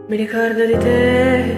Mi ricordo di te,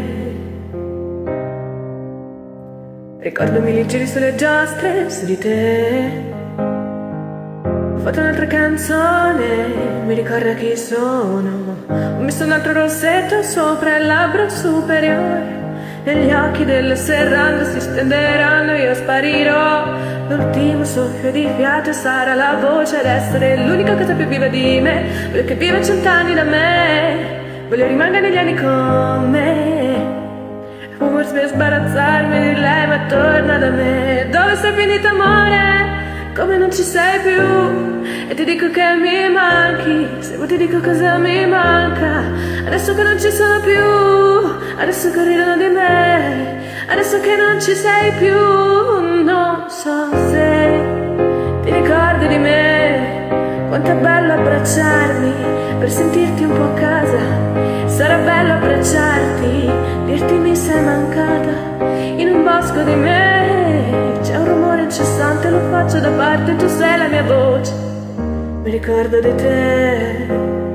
ricordo mille giri sulle giostre su di te. Ho fatto un'altra canzone, mi ricorda chi sono. Ho messo un altro rossetto sopra il labbro superiore, e gli occhi del serrando si stenderanno, io sparirò. L'ultimo soffio di fiato sarà la voce ad essere l'unica cosa più viva di me. Voglio che viva 100 anni da me, voglio rimanga negli anni con me. Forse per sbarazzarmi di lei, ma torna da me. Dove sei finito, amore? Come non ci sei più? E ti dico che mi manchi, se vuoi ti dico cosa mi manca. Adesso che non ci sono più, adesso che ridono di me, adesso che non ci sei più. Non so se ti ricordi di me, quanto è bello abbracciarmi per sentirti un po' a casa. Sarà bello abbracciarti, dirti mi sei mancata. In un bosco di me c'è un rumore incessante, lo faccio da parte, tu sei la mia voce. Mi ricordo di te,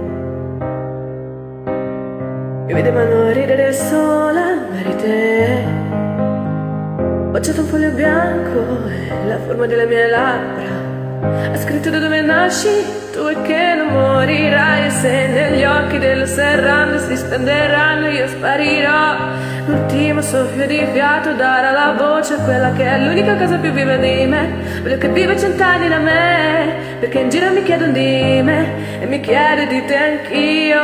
mi vedevano ridere sola, ma eri te. Ho baciato un foglio bianco e la forma delle mie labbra ha scritto da dove nasci tu e che non morirai. E se negli occhi del serrando si spenderanno, io sparirò. L'ultimo soffio di fiato darà la voce a quella che è l'unica cosa più viva di me. Voglio che viva 100 anni da me, perché in giro mi chiedono di me e mi chiedo di te anch'io.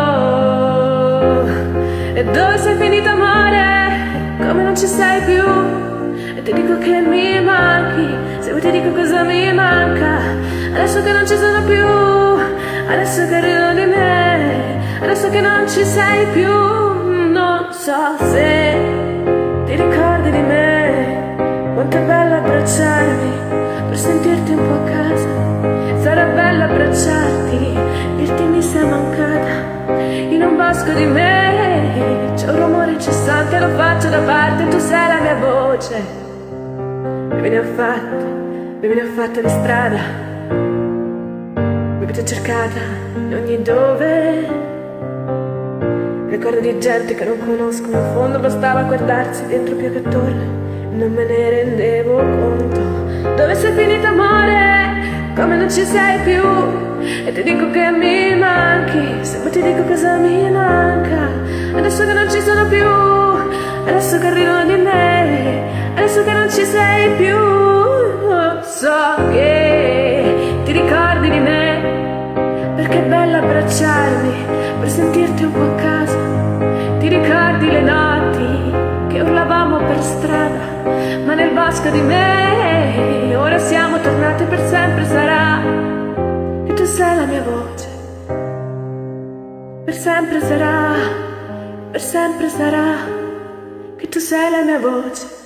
E dove sei finito, amore? Come non ci sei più? E ti dico che mi manchi, se vuoi ti dico cosa mi manca. Adesso che non ci sono più, adesso che ridono di me, adesso che non ci sei più. Non so se ti ricordi di me, quanto è bello abbracciarmi per sentirti un po' a casa. Sarà bello abbracciarti, dirti mi sei mancata. In un bosco di me c'è un rumore incessante, lo faccio da parte, tu sei la mia voce. E me ne ho fatte di strada, mi avete cercata in ogni dove. Ricordo di gente che non conosco, in fondo bastava guardarsi dentro più che torre, non me ne rendevo conto. Dove sei finito, amore? Come non ci sei più? E ti dico che mi manchi, se poi ti dico cosa mi manca. Adesso che non ci sono più, adesso che ridono di me, adesso che non ci sei più. So che ti ricordi di me, perché è bello abbracciarmi per sentirti un po' a casa. Ti ricordi le notti che urlavamo per strada, ma nel bosco di me ora siamo tornati, per sempre sarà che tu sei la mia voce. Per sempre sarà che tu sei la mia voce.